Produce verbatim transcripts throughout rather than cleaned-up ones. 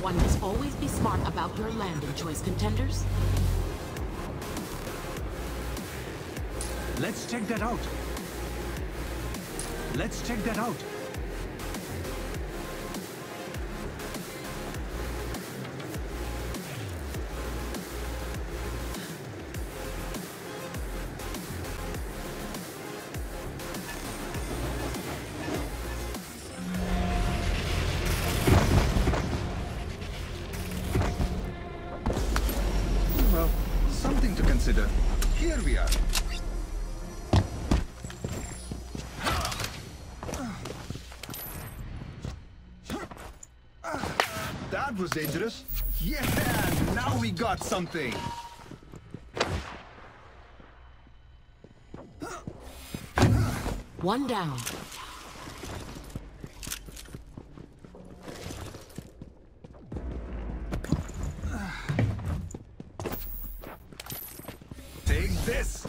One must always be smart about your landing choice, contenders. Let's check that out. Let's check that out. Well, something to consider. Here we are. That was dangerous. Yeah, now we got something. One down. Take this.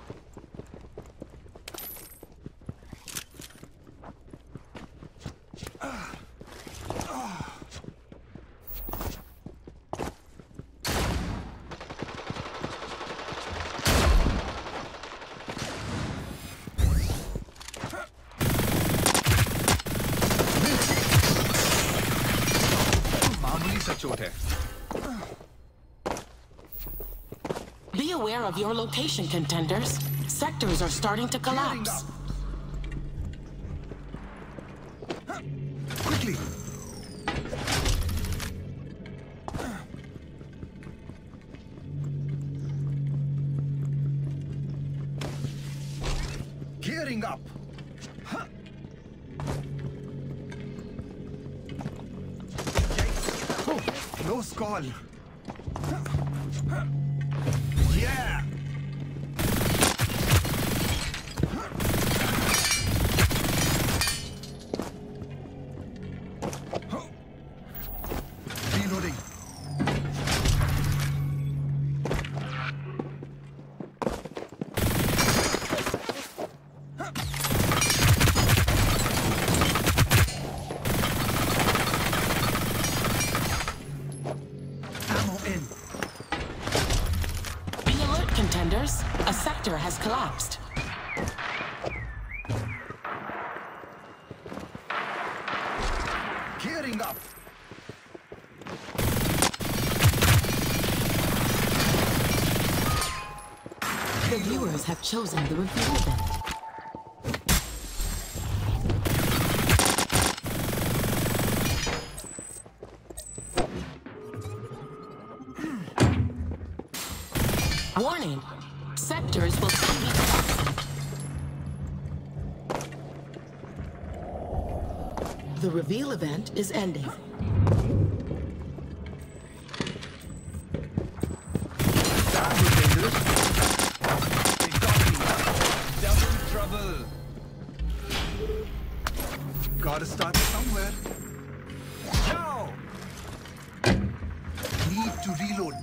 मामूली सा चोट है. Be aware of your location, contenders. Sectors are starting to collapse. Quickly. Gearing up. Oh, no skull. Yeah. Reloading. Ammo in. Be alert, contenders. A sector has collapsed. Gearing up. The viewers have chosen the reveal event. Warning! Sectors will soon be collapsing. The reveal event is ending. That was dangerous. They got me. Double trouble. Gotta start somewhere. Now. Need to reload.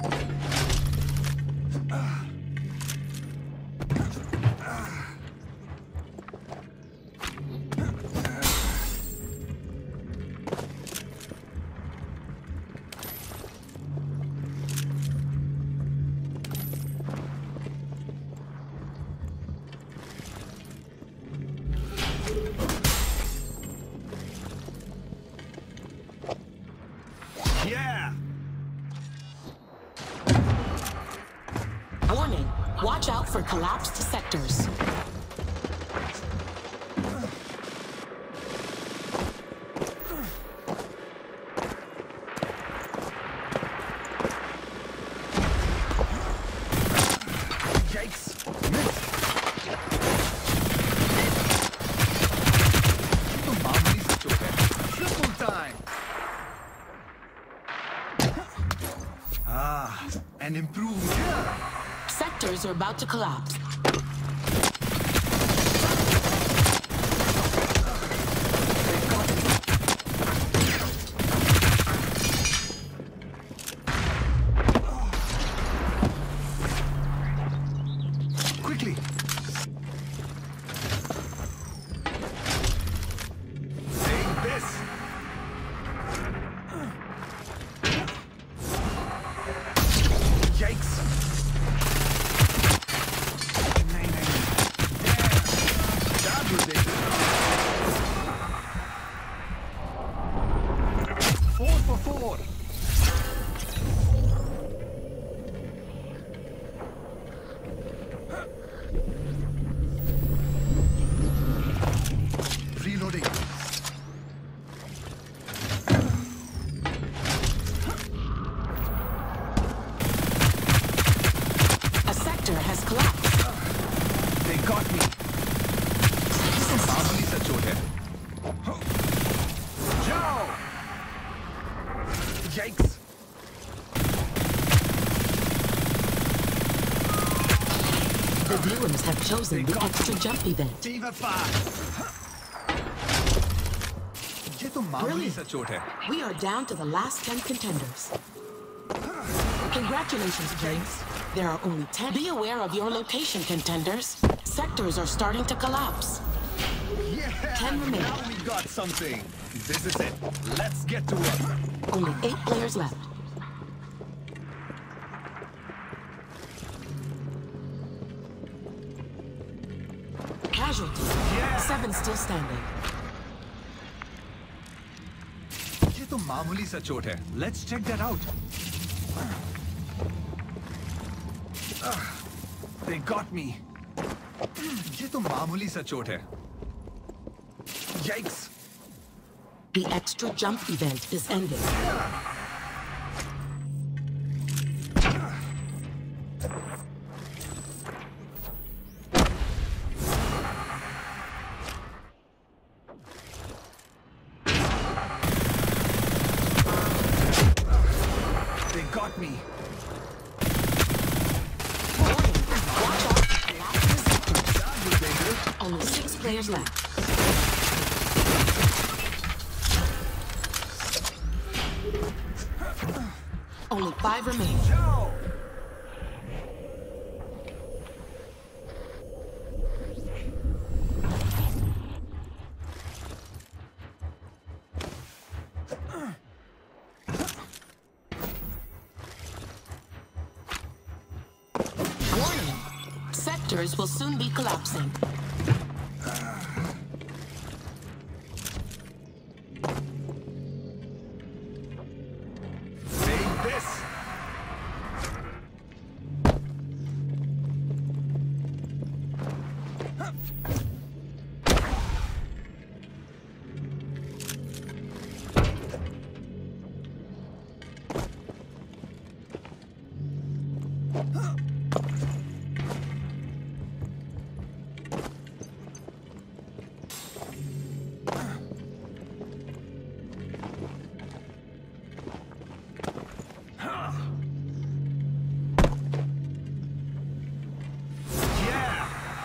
Yeah. Warning! Watch out for collapsed sectors. Yikes. तो मामूली सी चोट है. Triple time. Ah, and improved. Sectors are about to collapse. Quickly. Take this. more. Reloading. A sector has collapsed. They got me. मामूली सा चोट है. जाओ. Yikes. The viewers have chosen the extra jump event. Fever fast. ये तो मामूली सा चोट है. We are down to the last ten contenders. Congratulations, James. There are only ten. Be aware of your location, contenders. Sectors are starting to collapse. Yeah, Ten remain. now we got something. This is it. Let's get to work. Only eight players left. Casualty. Yeah. Seven still standing. ये तो मामूली सा चोट है. Let's check that out. Ah, they got me. ये तो मामूली सा चोट है. Yikes. The extra jump event is ending. They got me. Warning. Watch out. Collapse the sector. That was dangerous. Only six players left. Only five remain. Joe. Warning. Sectors will soon be collapsing. Take this. Yeah.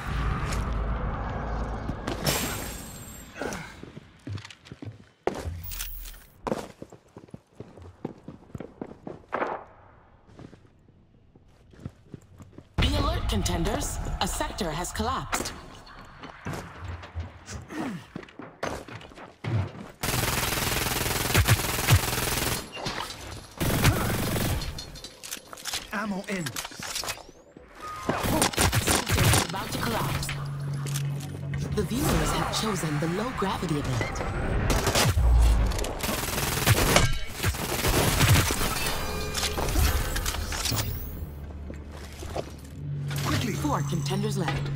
Be alert, contenders. A sector has collapsed. Ammo in. Sector is about to collapse. The viewers have chosen the low gravity event. Quickly. Four contenders left.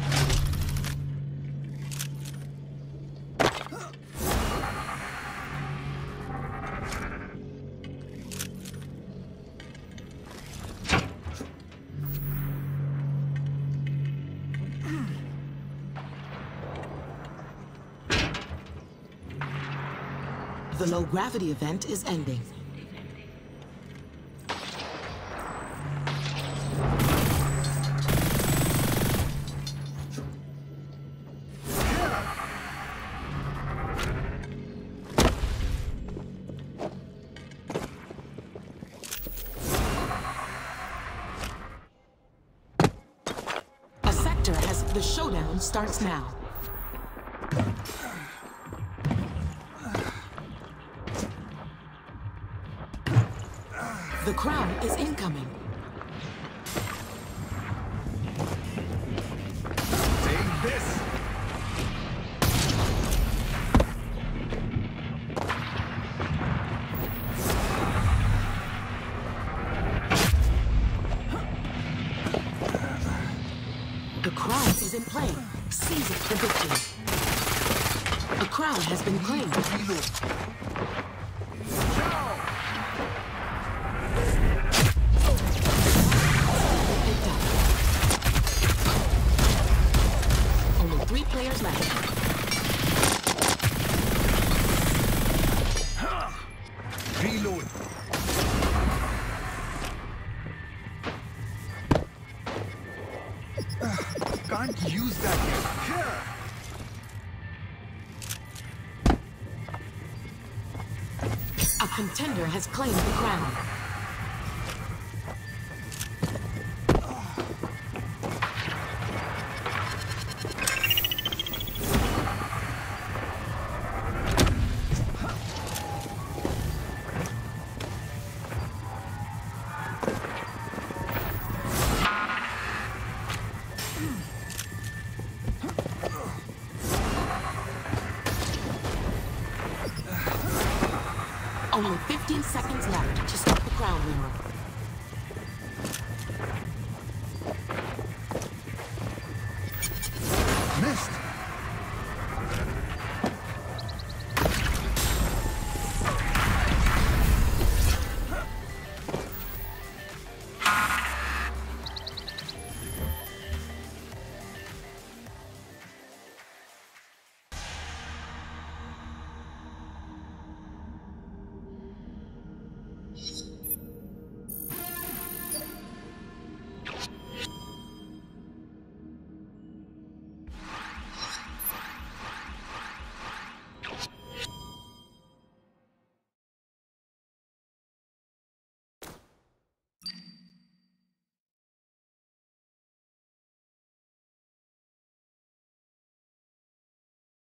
The low gravity event is ending. A sector has the showdown starts now. The crown is incoming. Take this. The crown is in play. Seize it for victory. The crown has been claimed. Reload. Picked up. Only three players left. Reload. Can't use that yet. A contender has claimed the crown. Only fifteen seconds left to stop the crown winner.